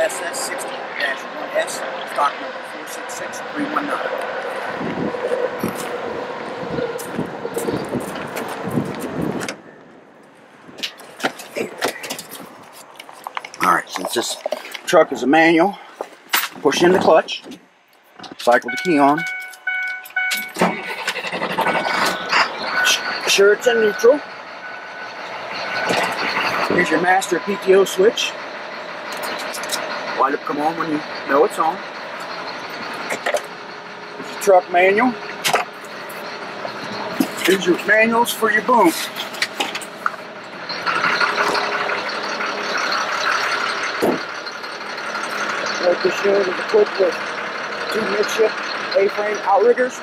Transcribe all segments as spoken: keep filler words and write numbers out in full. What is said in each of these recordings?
S S sixty dash one S, stock number four six six three one nine. Alright, since this truck is a manual, push in the clutch, cycle the key on. Sure it's in neutral. Here's your master P T O switch. Light up come on when you know it's on. Here's your truck manual. Here's your manuals for your boom. Like this unit is equipped with two midship A-frame outriggers.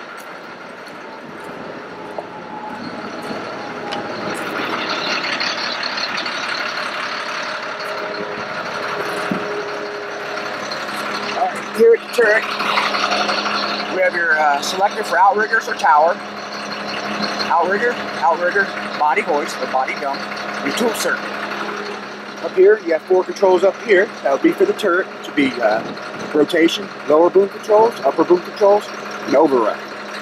Alright, here at the turret, we have your uh, selector for outriggers or tower, outrigger, outrigger, body hoist or body dump, your tool circuit. Up here, you have four controls up here. That would be for the turret, which would be uh, rotation, lower boom controls, upper boom controls, and override.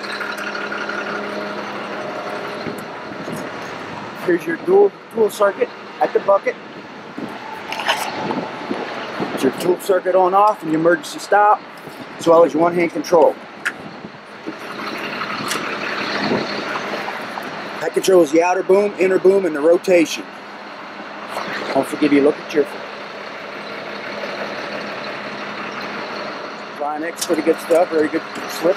Here's your dual tool circuit at the bucket. It's your tool circuit on off and your emergency stop, as well as your one-hand control. That controls the outer boom, inner boom, and the rotation. Don't forget you look at your X, pretty good stuff, very good slip.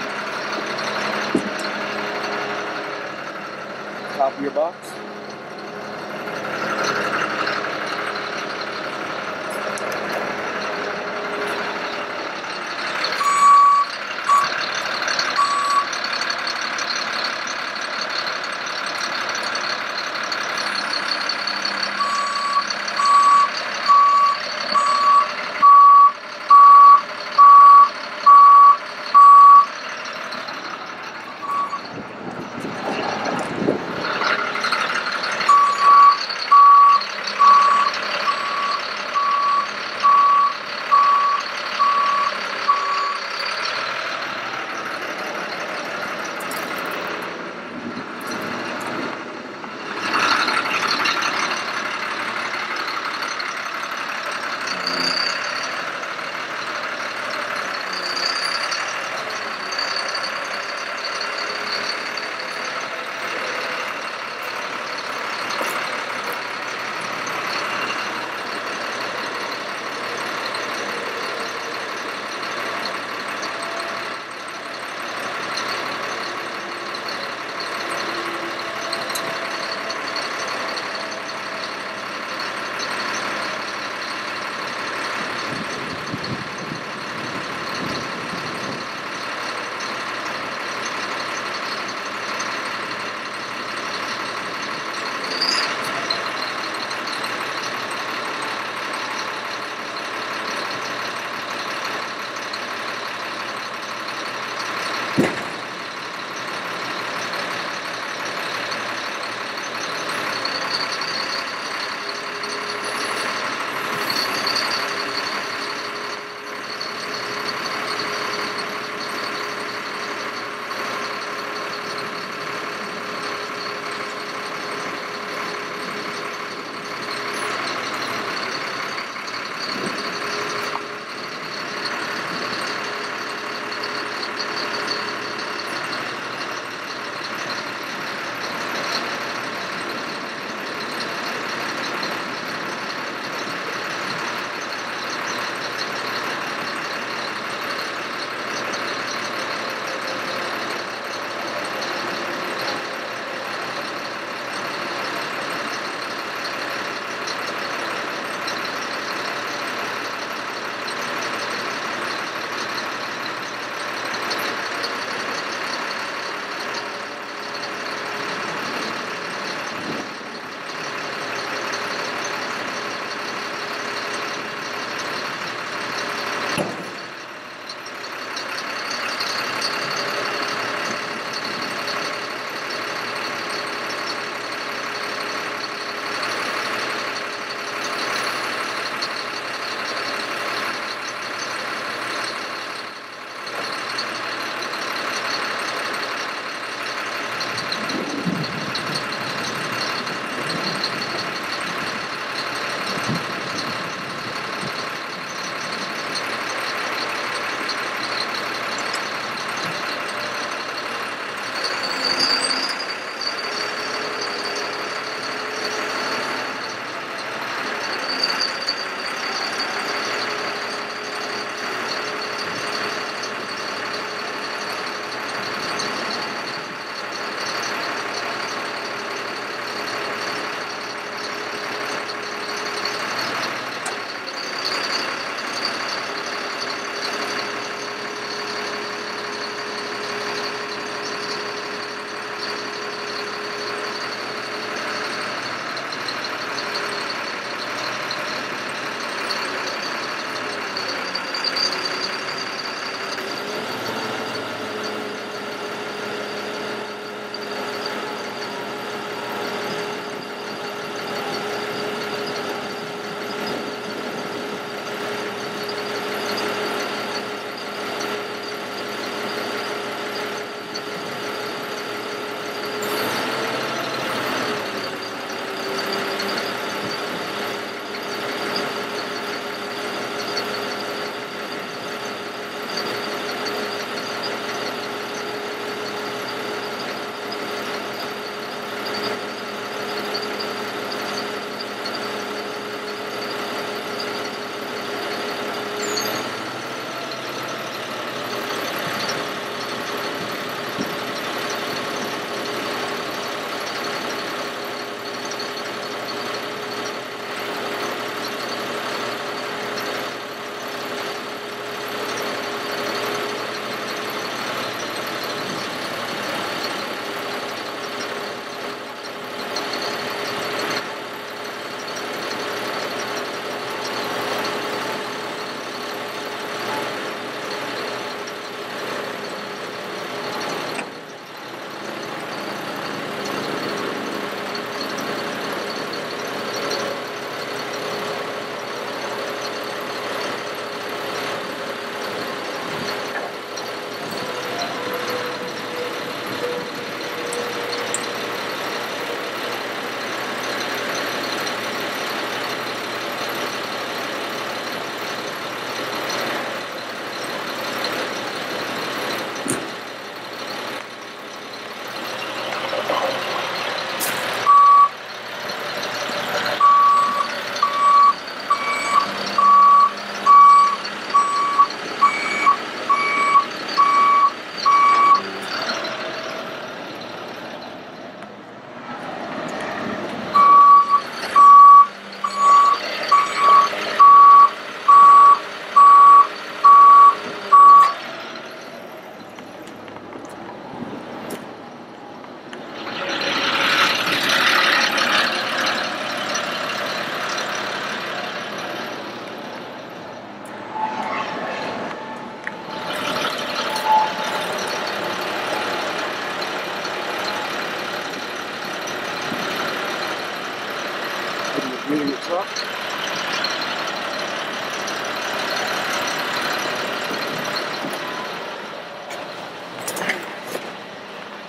Top of your box.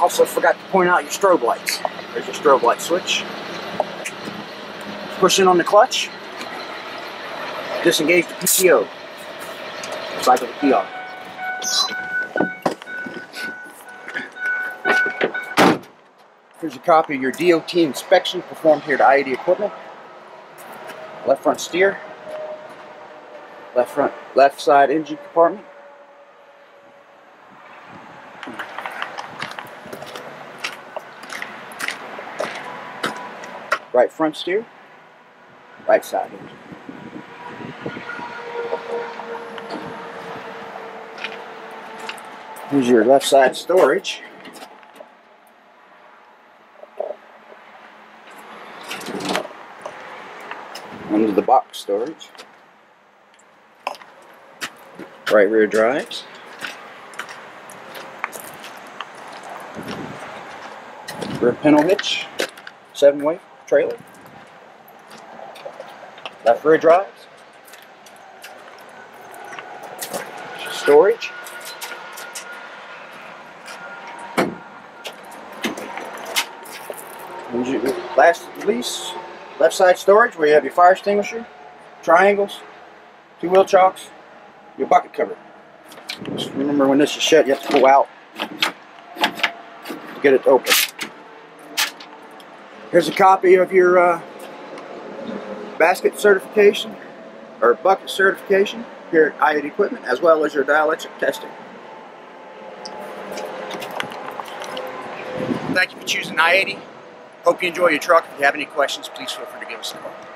Also forgot to point out your strobe lights. There's your strobe light switch. Push in on the clutch. Disengage the P T O. Cycle the key off. Here's a copy of your D O T inspection performed here at I eighty Equipment. Left front steer. Left front, left side engine compartment. Right front steer. Right side engine. Here's your left side storage. Under the box storage. Right rear drives. Rear pintle hitch. Seven way trailer. Left rear drives. Storage. And you, last but not least, left side storage where you have your fire extinguisher, triangles, two wheel chocks, your bucket cover. Just remember when this is shut, you have to pull out to get it open. Here's a copy of your uh, basket certification or bucket certification here at I eighty Equipment, as well as your dielectric testing. Thank you for choosing I eighty. Hope you enjoy your truck. If you have any questions, please feel free to give us a call.